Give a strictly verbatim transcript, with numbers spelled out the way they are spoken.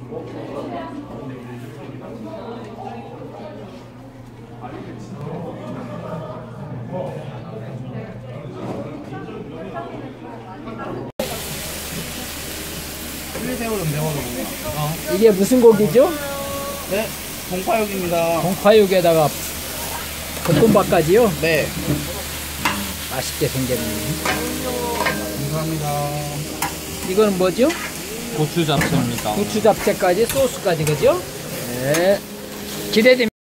어. 이게 무슨 고기죠? 네, 동파육입니다. 동파육에다가 볶음밥까지요? 네. 맛있게 생겼네. 감사합니다. 이거는 뭐죠? 고추 잡채입니다. 고추 잡채까지 소스까지, 그죠? 네. 기대됩니다.